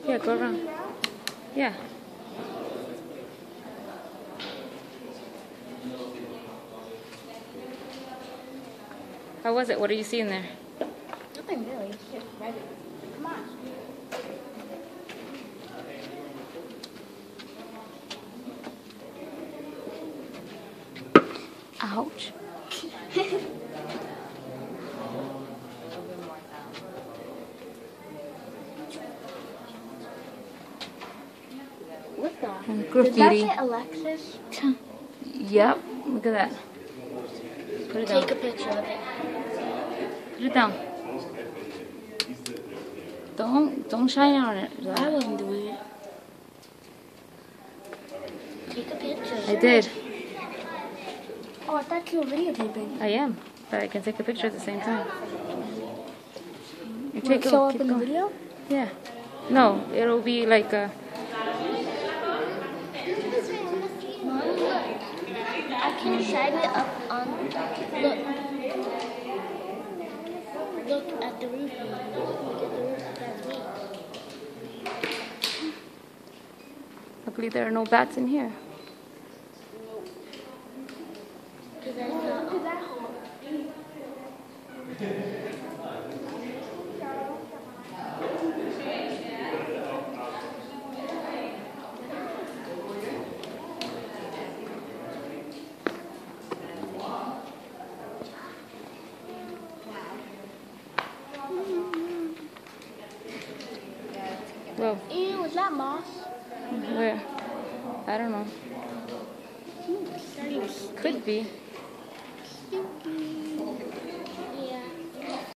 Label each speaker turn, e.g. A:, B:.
A: Yeah, go around. Yeah. How was it? What are you seeing there?
B: Nothing really. It's just regular. Come on.
A: Ouch.
B: What the?
A: Graffiti.
B: Did that say Alexis?
A: Yep. Look at that. Put it down.
B: Take a picture of it.
A: Put it down. Don't shine on it.
B: I wasn't doing it. Take a picture.
A: I did.
B: Oh, I thought you were videotaping.
A: I am, but I can take a picture at the same time. You
B: Will it show up in the video?
A: Yeah. No, it'll be like a.
B: I can shine it up on. Look at the roof. Look at the roof. That's me.
A: Luckily, there are no bats in here. Well,
B: Ew, was that moss?
A: where? I don't know. Could be.